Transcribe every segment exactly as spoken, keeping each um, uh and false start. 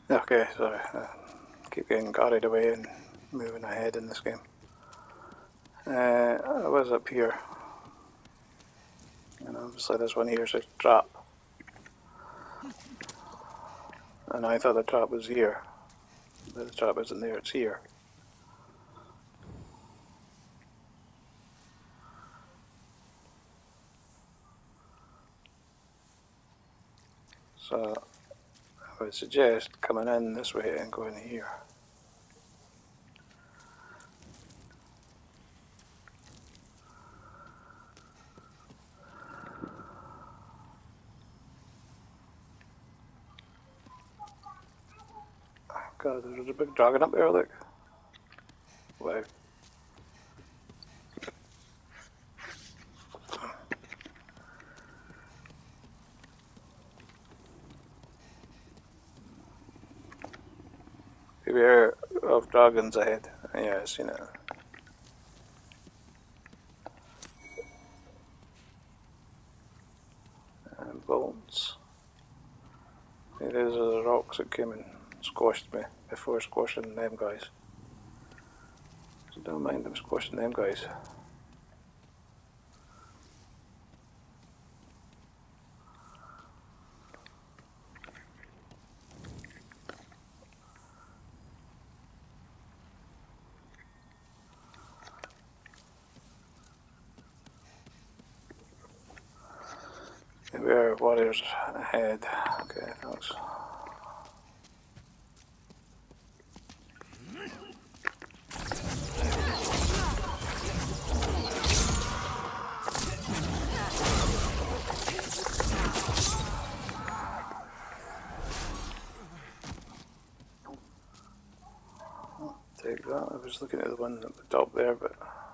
Okay, sorry. I keep getting carried away and moving ahead in this game. Uh, I was up here. And obviously this one here is a trap. And I thought the trap was here. But the trap isn't there, it's here. So I would suggest coming in this way and going here. God, there's a big dragon up there, look. Wow. Beware of dragons ahead. Yeah, I've seen it. And bolts. See, those are the rocks that came and squashed me before squashing them guys. So don't mind them squashing them guys. Beware of warriors ahead. Okay, thanks. Take that. I was looking at the one at the top there, but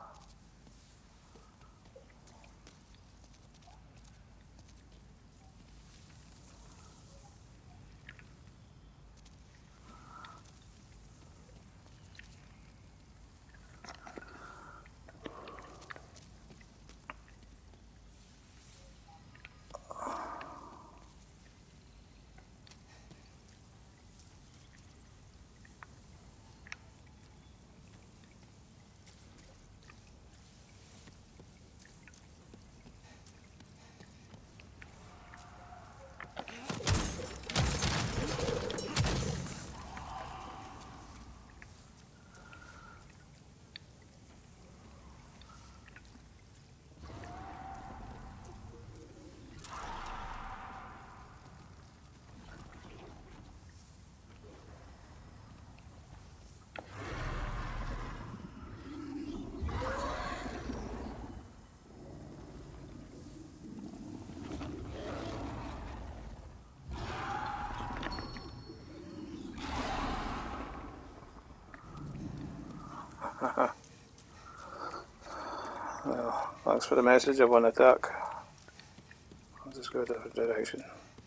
well, thanks for the message of one attack. I'll just go a different direction.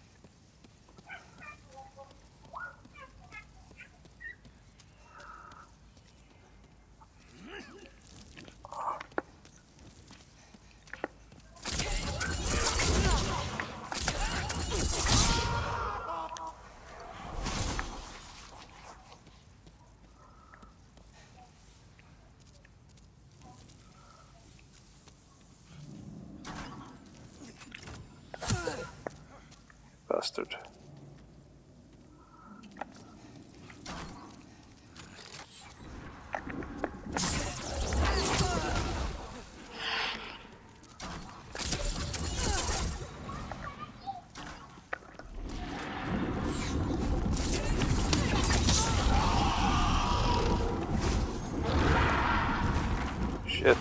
Bastard. Shit.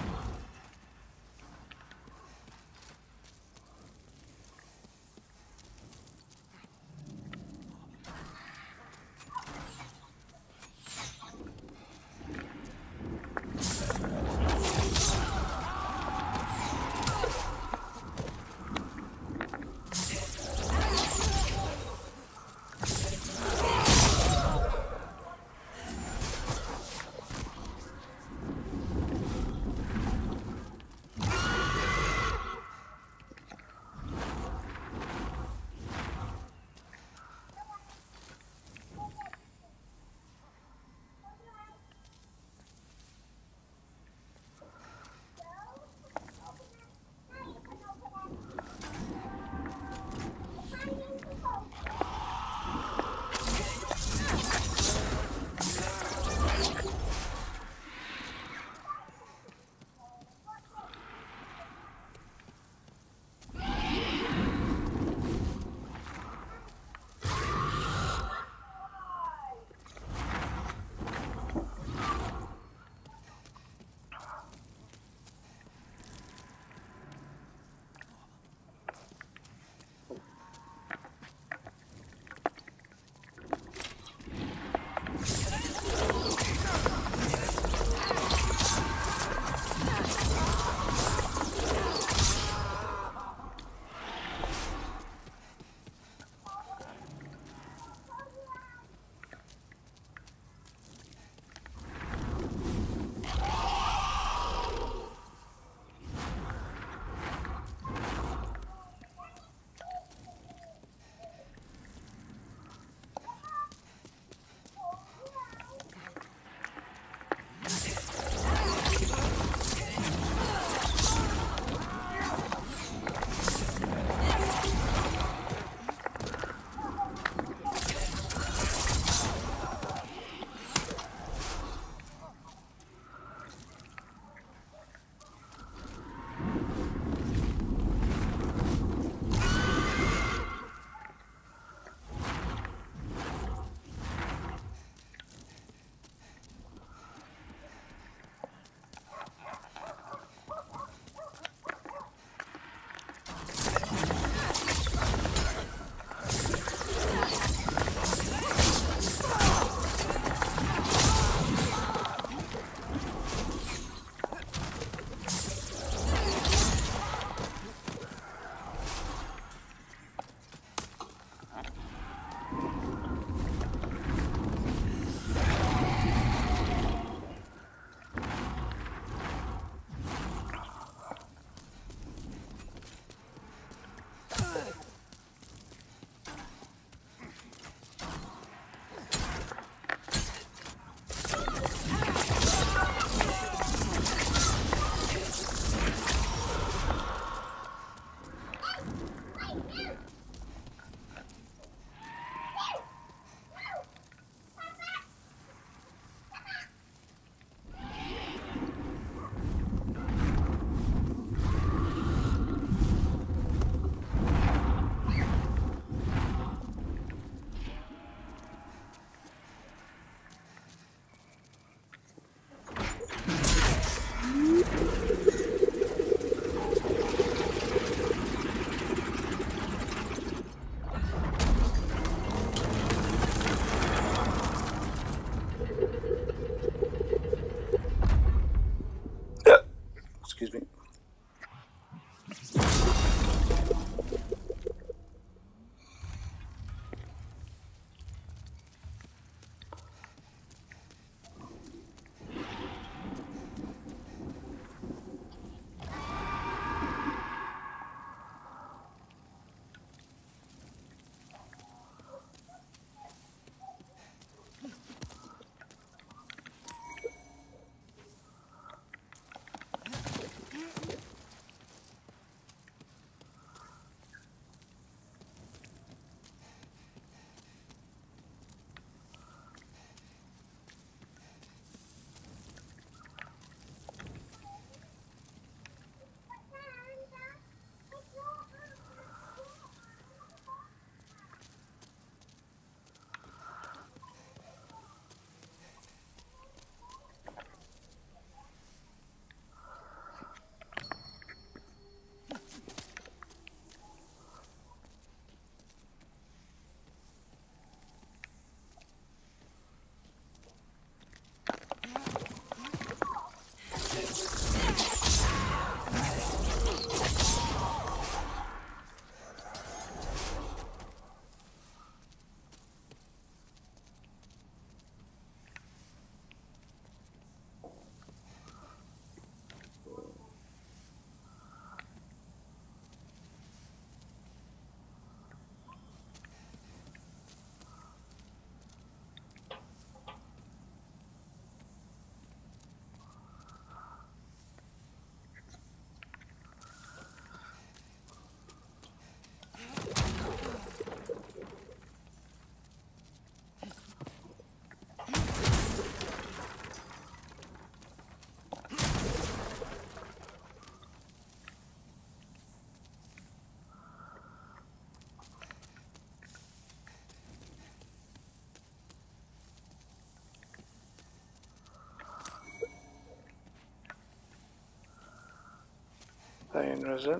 Stay in resin.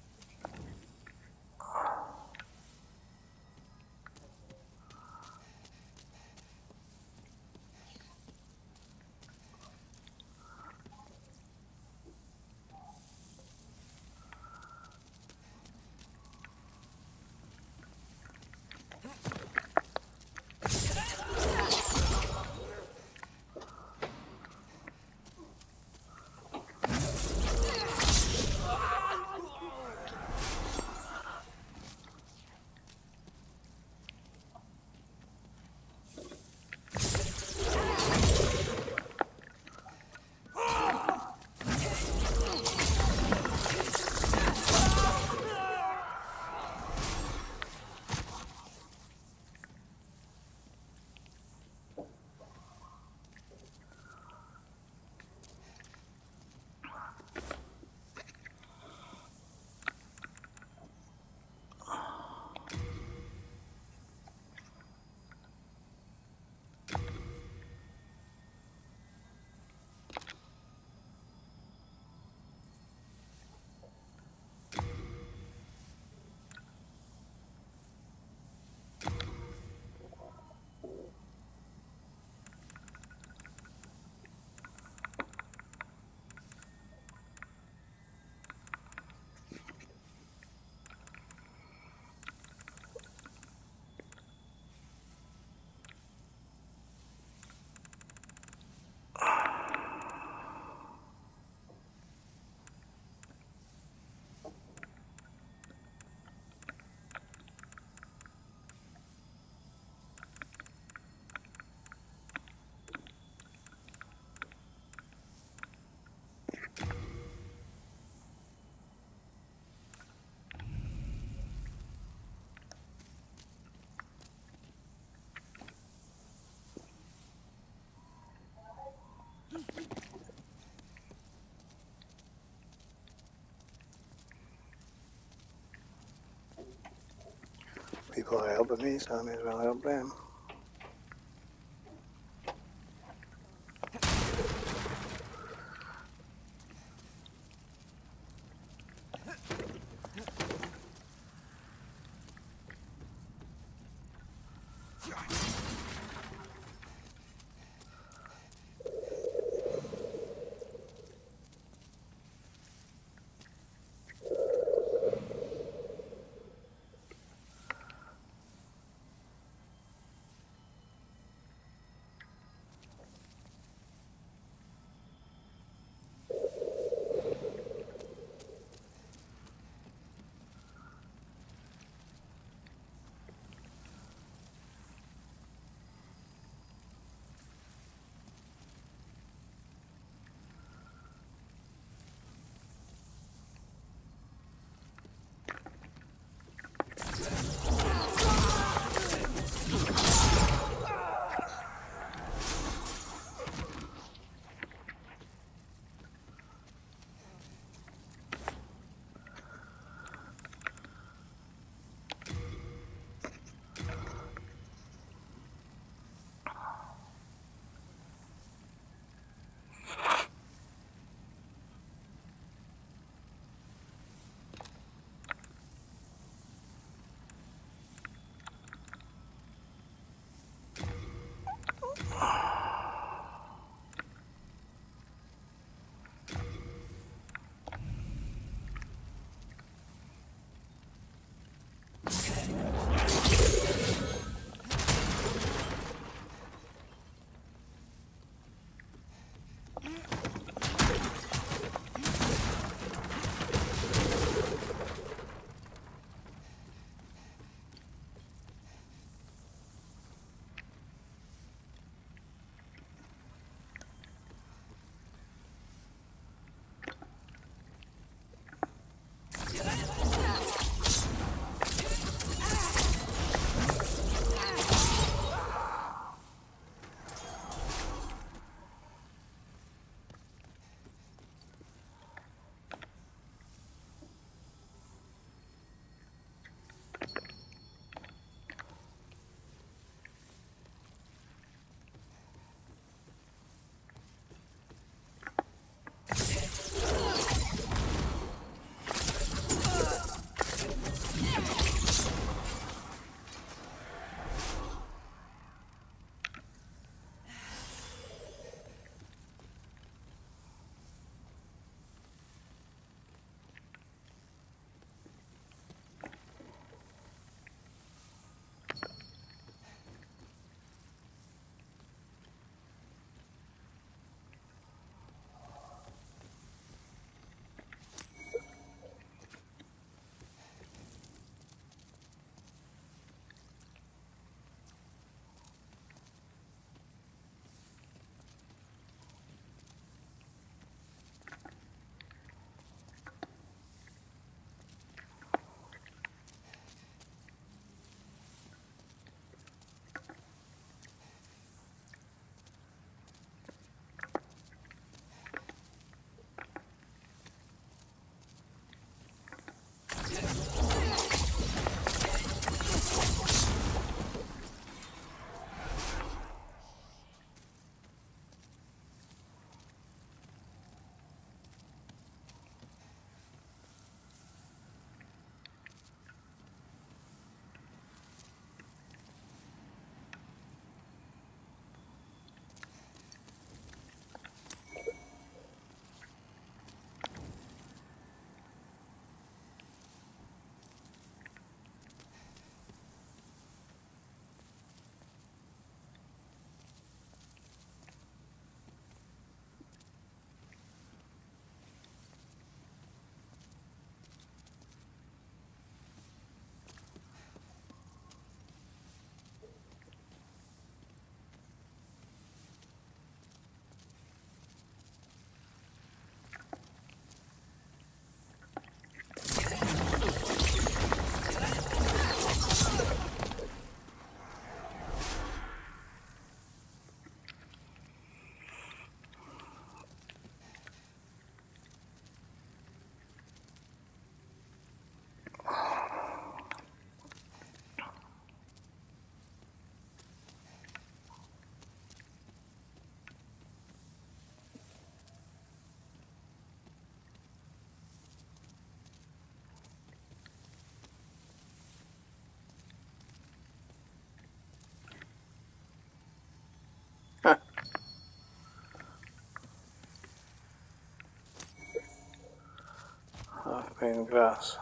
People are helping me, so I may as well help them. clean grass.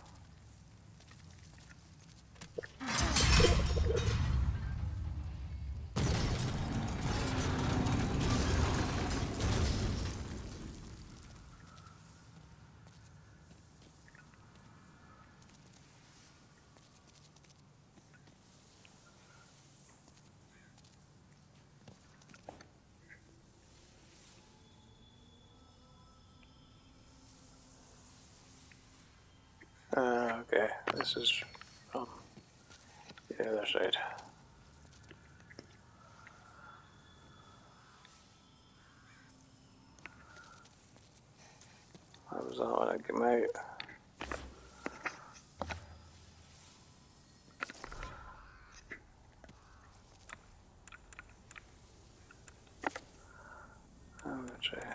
Uh, okay, this is from the other side. How was that when I came out? I'm gonna try.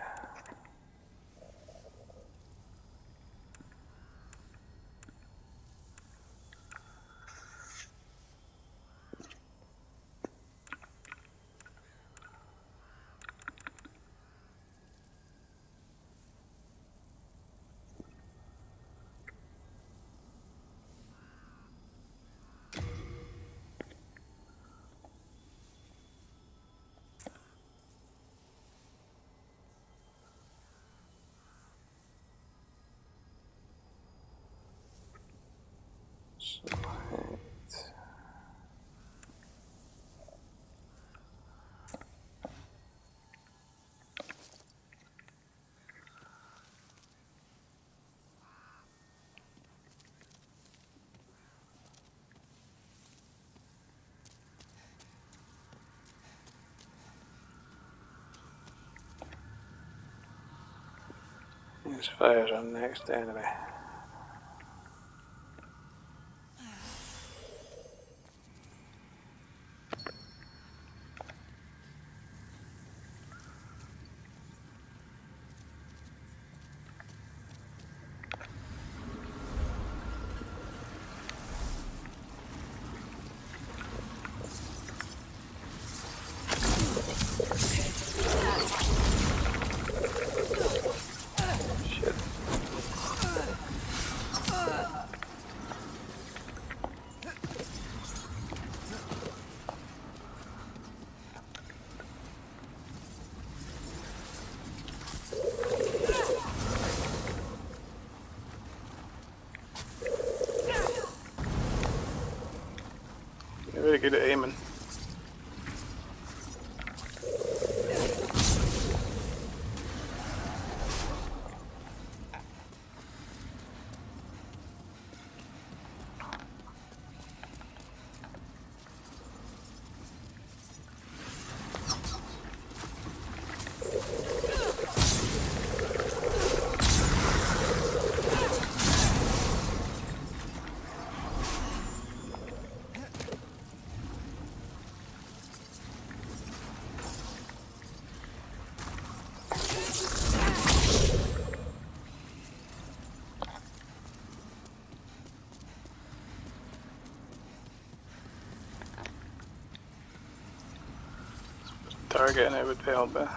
So, right. There's fires on the next enemy. Shit. You're really good at aiming. Targeting it would help it.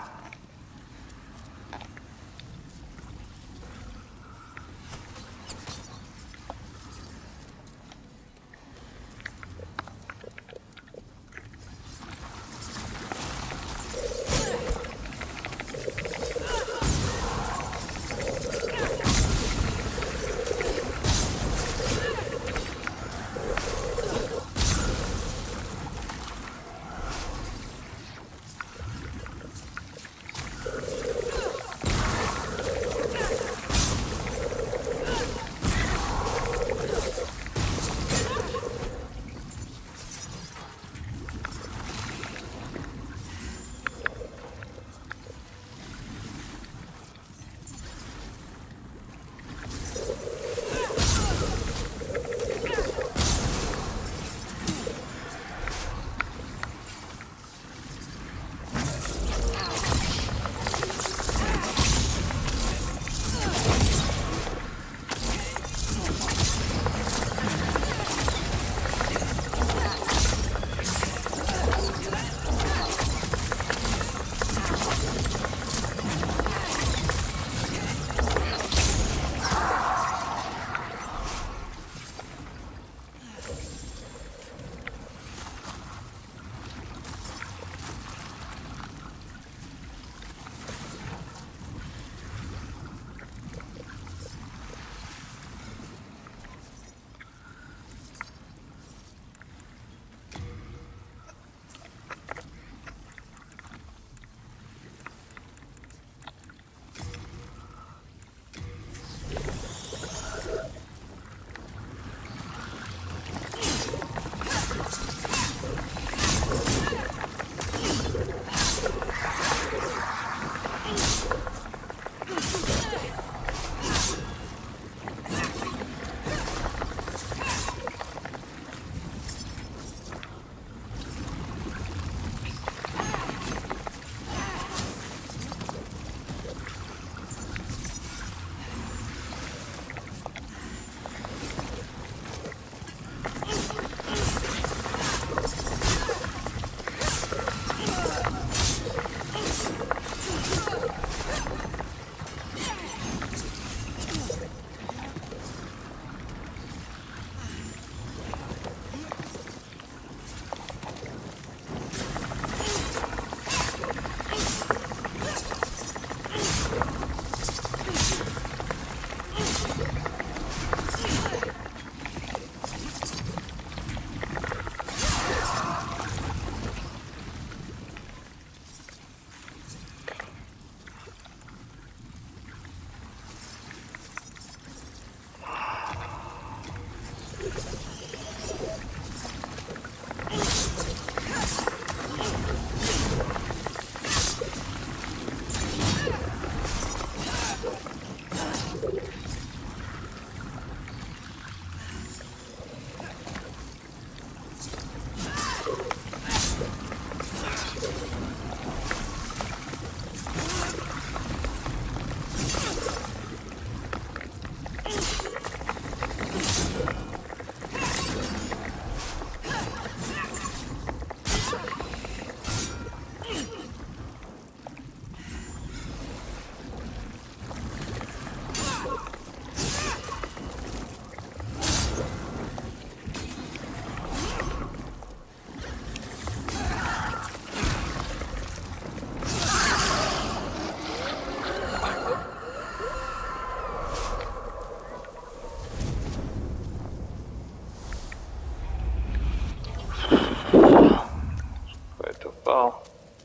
picked up bow.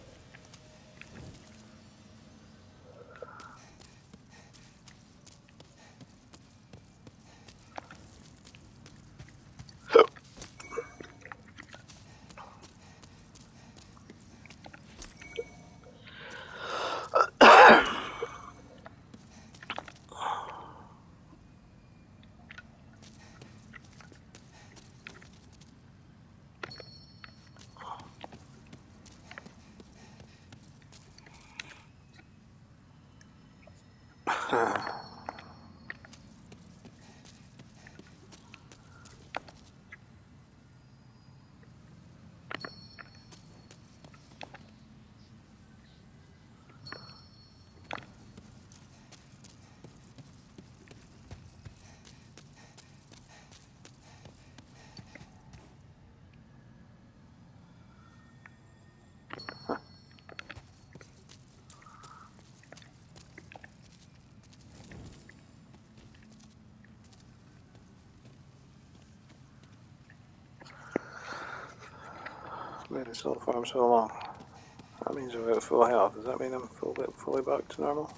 Made it so far so long. That means I'm at full health. Does that mean I'm full, fully back to normal?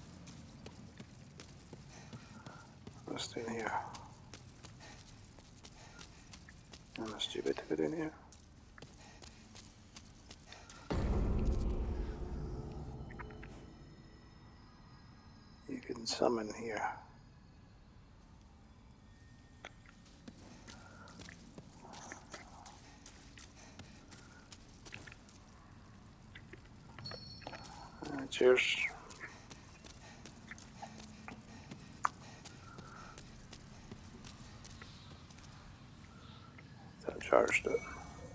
What's in here? And a stupid bit in here. You can summon here. Uh, cheers. That charged it.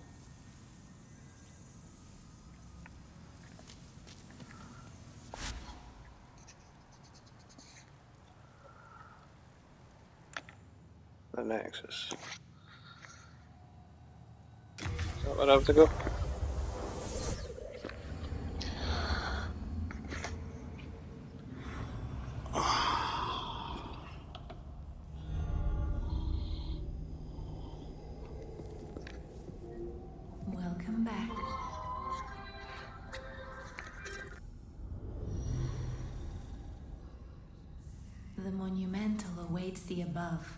The Nexus. Is that where I have to go? Welcome back. The monumental awaits the above.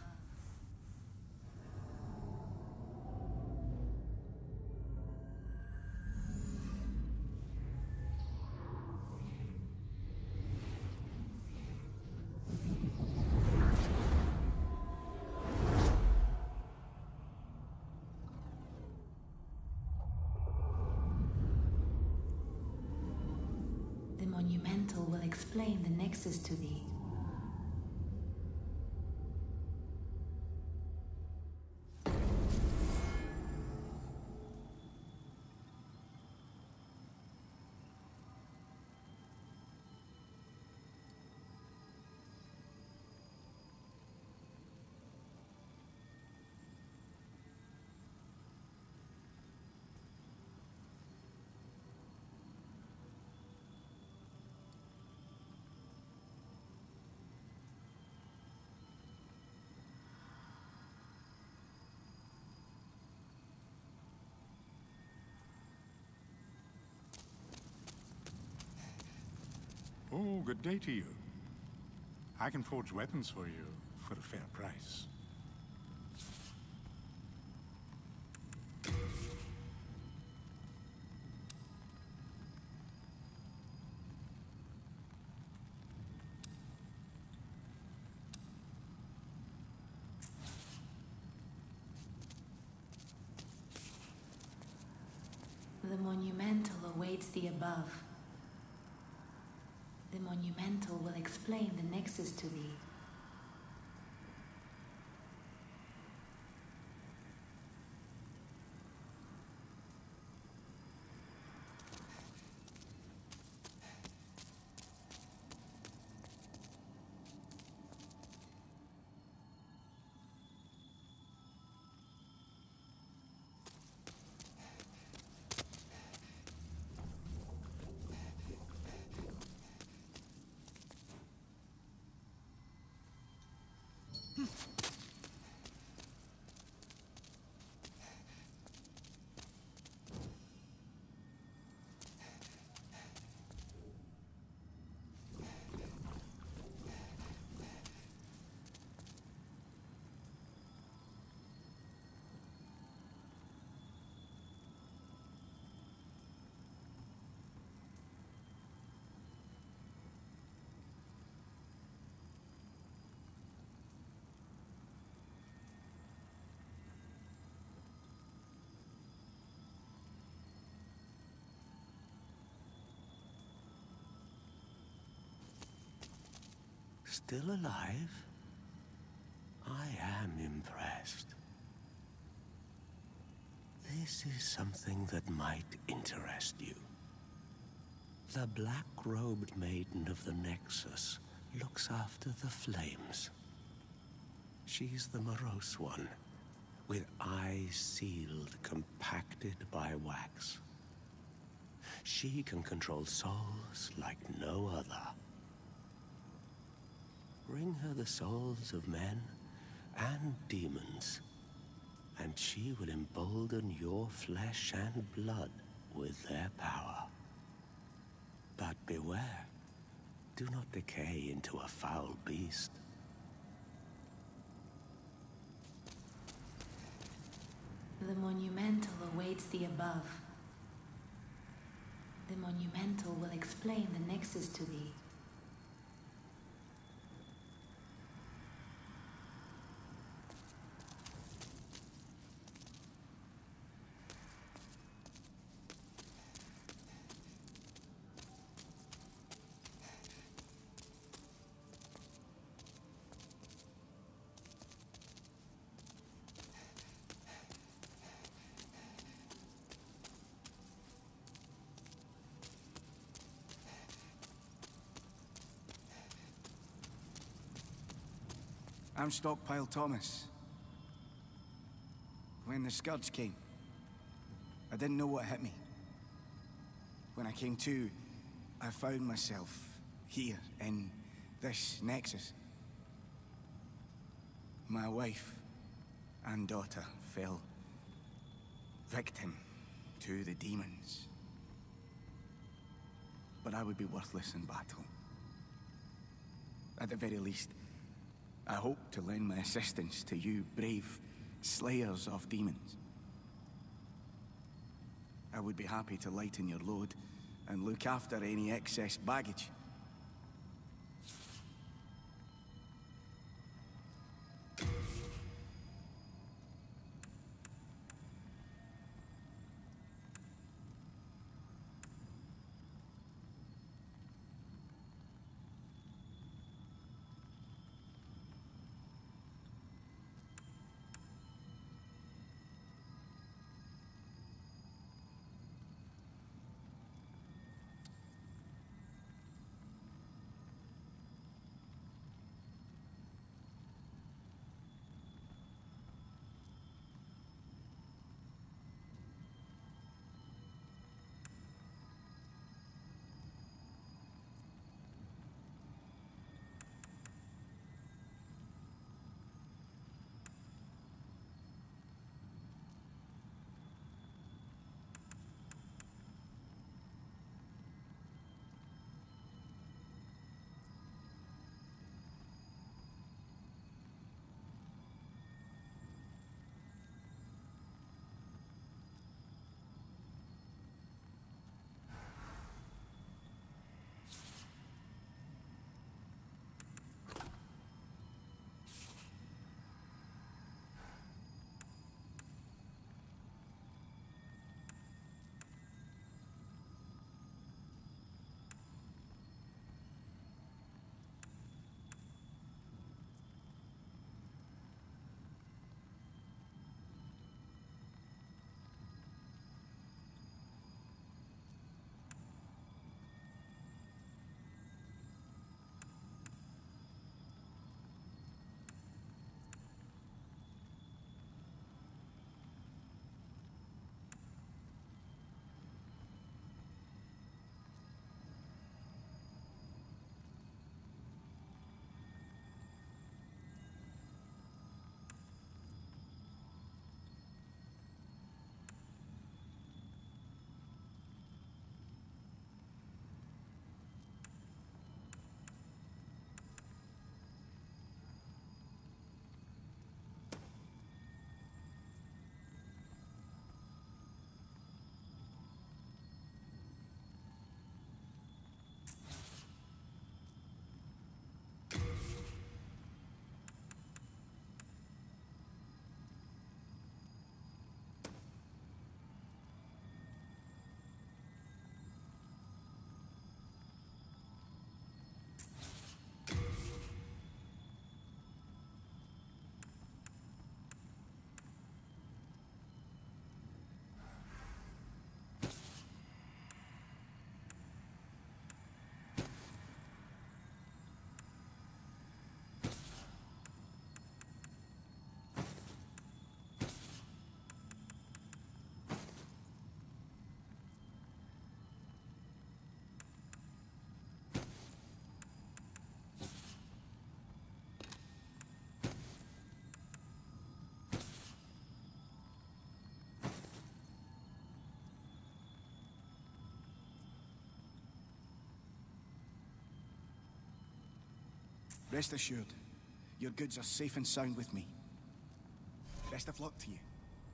The monumental will explain the nexus to thee. Oh, good day to you. I can forge weapons for you for a fair price. The monumental awaits the above. The monumental will explain the nexus to thee. Still alive? I am impressed. This is something that might interest you. The black-robed maiden of the Nexus looks after the flames. She's the morose one, with eyes sealed, compacted by wax. She can control souls like no other. Bring her the souls of men and demons, and she will embolden your flesh and blood with their power. But beware, do not decay into a foul beast. The monumental awaits the above. The monumental will explain the nexus to thee. I'm Stockpile Thomas. When the Scourge came, I didn't know what hit me. When I came to, I found myself here in this Nexus. My wife and daughter fell victim to the demons. But I would be worthless in battle. At the very least, I hope to lend my assistance to you brave slayers of demons. I would be happy to lighten your load and look after any excess baggage. Rest assured, your goods are safe and sound with me. Best of luck to you.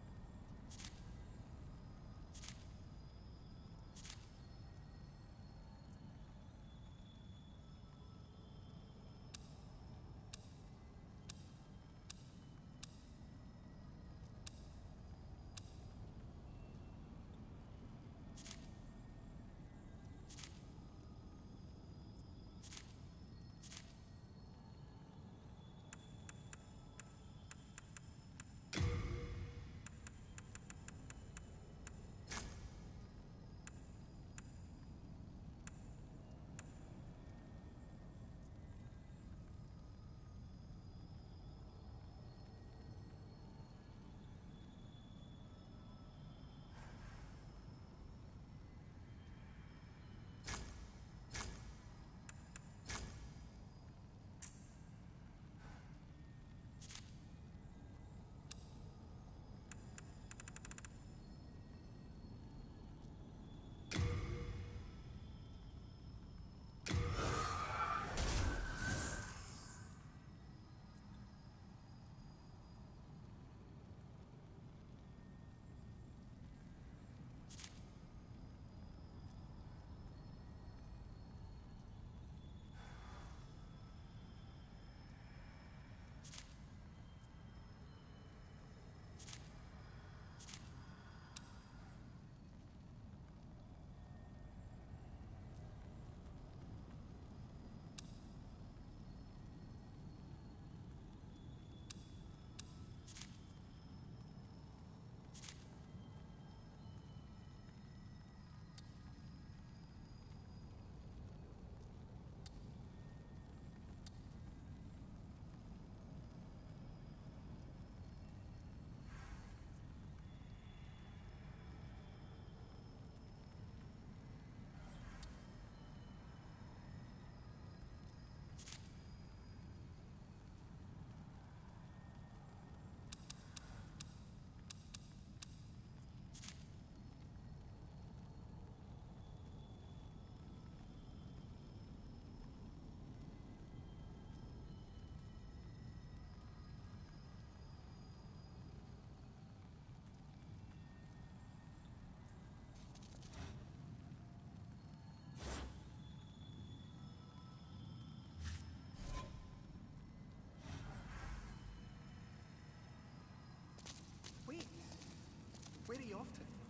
Wait, where are you off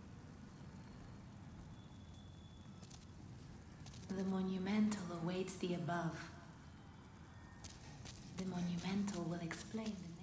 to? The monumental awaits the above. The monumental will explain the next.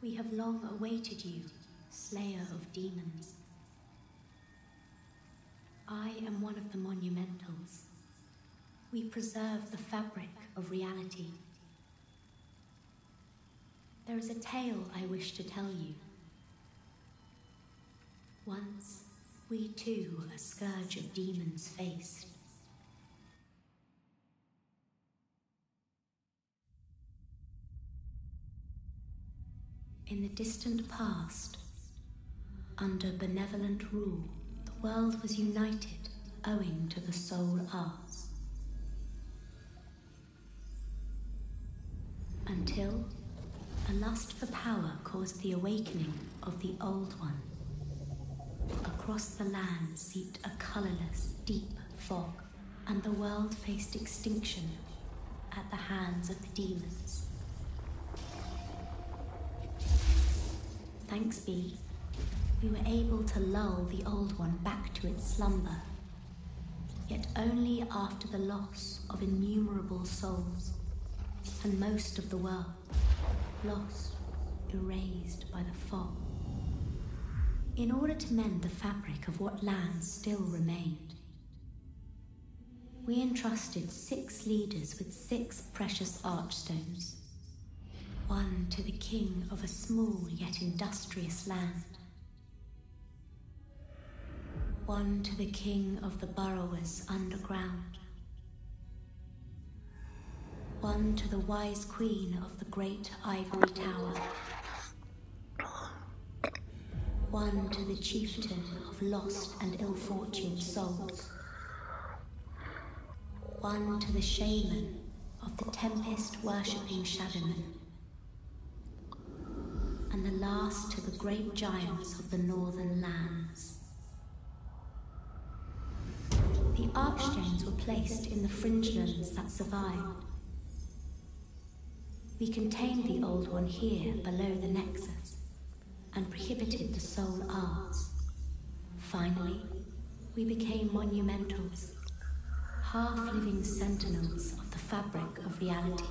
We have long awaited you, slayer of demons. I am one of the monumentals. We preserve the fabric of reality. There is a tale I wish to tell you. Once, we too a scourge of demons faced. In the distant past, under benevolent rule, the world was united owing to the soul arts. Until a lust for power caused the awakening of the Old One. Across the land seeped a colorless, deep fog, and the world faced extinction at the hands of the demons. Thanks be, we were able to lull the Old One back to its slumber, yet only after the loss of innumerable souls, and most of the world, lost, erased by the fog. In order to mend the fabric of what lands still remained, we entrusted six leaders with six precious archstones. One to the king of a small yet industrious land. One to the king of the burrowers underground. One to the wise queen of the great ivory tower. One to the chieftain of lost and ill-fortuned souls. One to the shaman of the tempest-worshipping shadowmen. And the last to the great giants of the northern lands. The archstones were placed in the fringelands that survived. We contained the Old One here below the Nexus, and prohibited the soul arts. Finally, we became monumentals, half-living sentinels of the fabric of reality.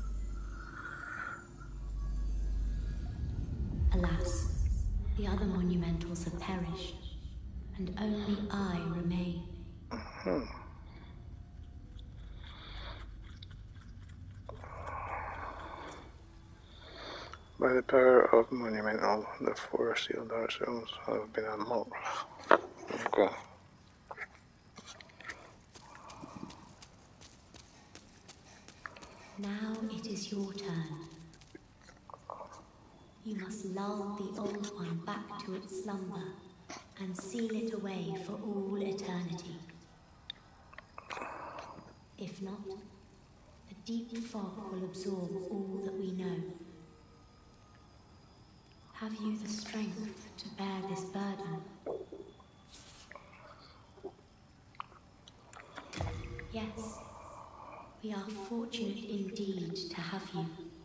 Alas, the other monumentals have perished, and only I remain. Hmm. By the power of Monumental, the four sealed archstones have been unlocked. Okay. Now it is your turn. You must lull the Old One back to its slumber and seal it away for all eternity. If not, the deep fog will absorb all that we know. Have you the strength to bear this burden? Yes, we are fortunate indeed to have you.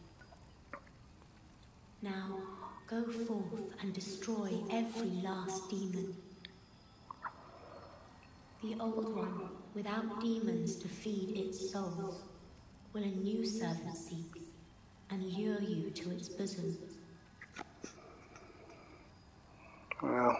Now, go forth and destroy every last demon. The Old One, without demons to feed its souls, will a new servant seek and lure you to its bosom. Well,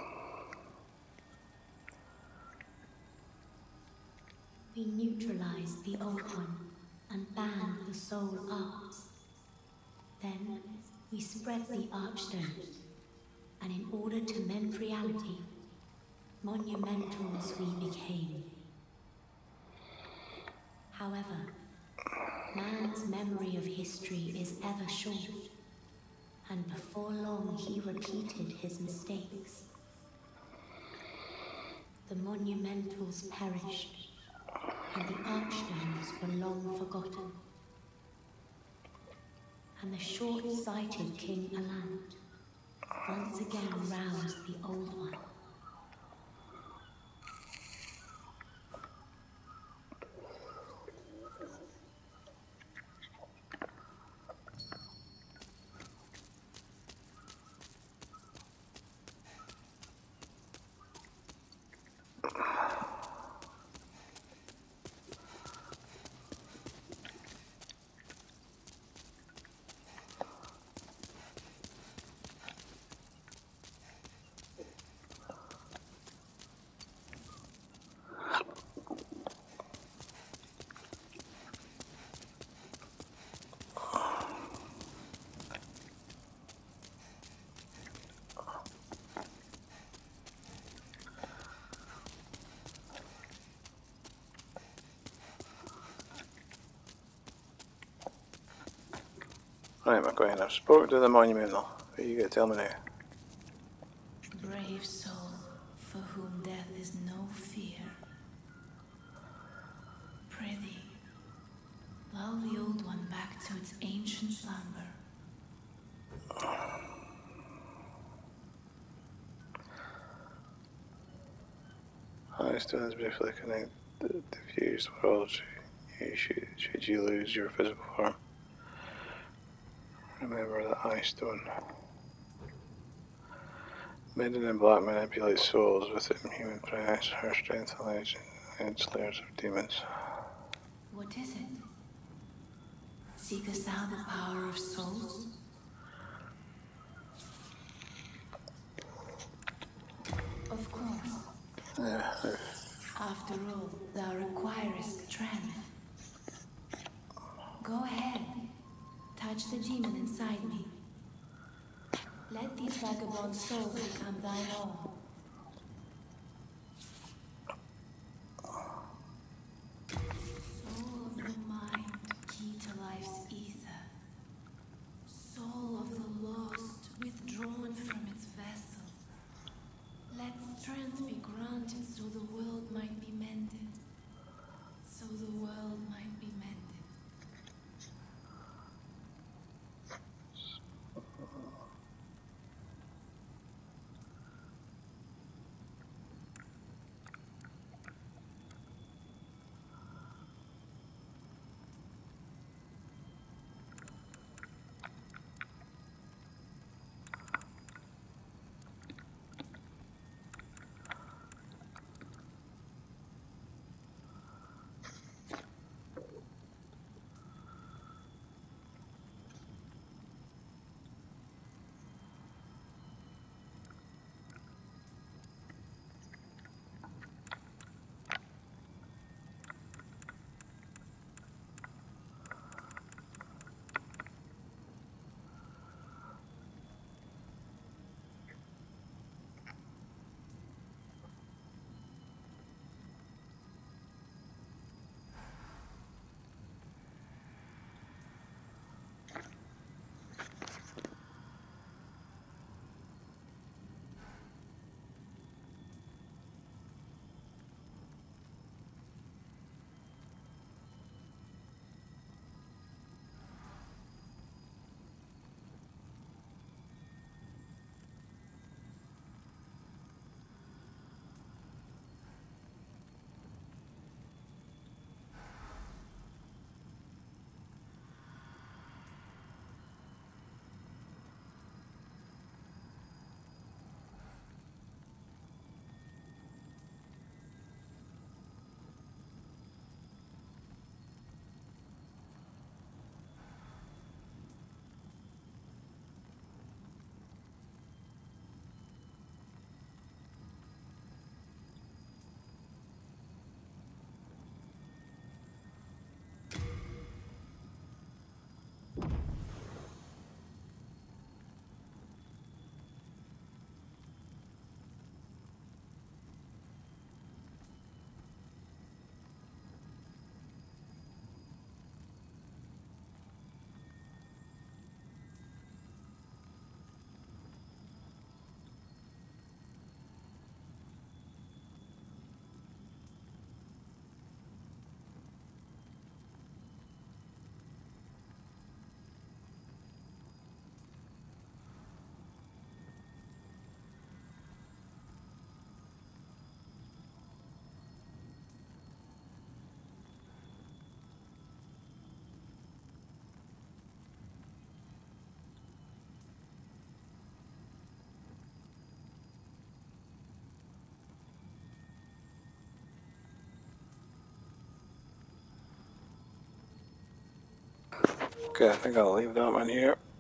we neutralized the Old One and banned the soul arts. Then we spread the archstones, and in order to mend reality, monumentals we became. However, man's memory of history is ever short, and before long he repeated his mistakes. The monumentals perished, and the archstones were long forgotten. And the short-sighted King Alant once again roused the Old One. Right, McQueen, I've spoken to the monumental. What are you going to tell me now? Brave soul, for whom death is no fear. Prithee, lull the old one back to its ancient slumber. I stones briefly connect the diffused worlds. You should, should you lose your physical form. Remember the eye stone. Maiden in black manipulates souls with inhuman prowess. Her strength allows in slayers of demons. What is it? Seekest thou the power of souls? Of course. Yeah. After all, thou requirest strength. Go ahead. Touch the demon inside me. Let these vagabond souls become thine own. Soul of the mind, key to life's ether. Soul of the lost, withdrawn from its vessel. Let strength be granted so the world might be mended. So the world might be mended. Okay, I think I'll leave that one here.